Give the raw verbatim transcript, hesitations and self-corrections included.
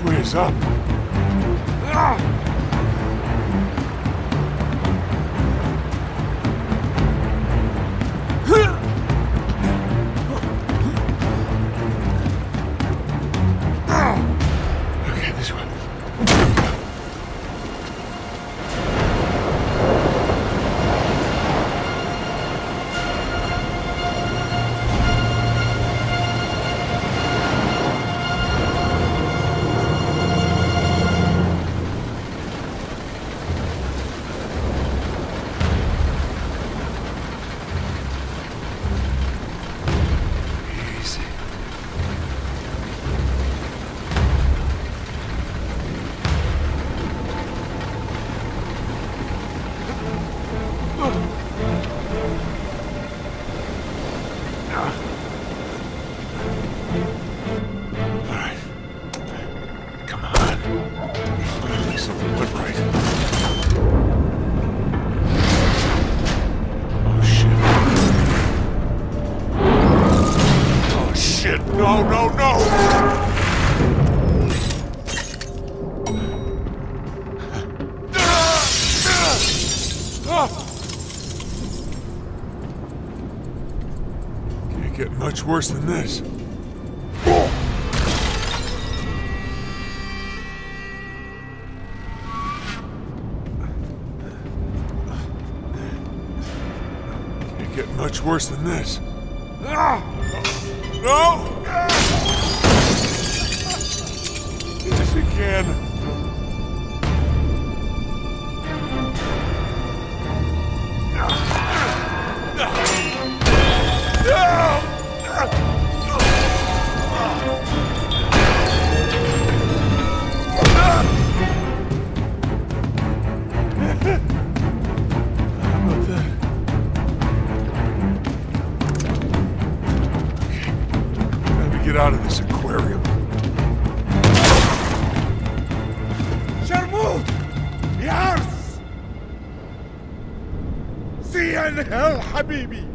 way is up. Ah! Okay, this way. No, no, no! Can't get much worse than this. Can't get much worse than this. No! Yes, you can. Get out of this aquarium. Sharmut! Yes! See you in hell, Habibi!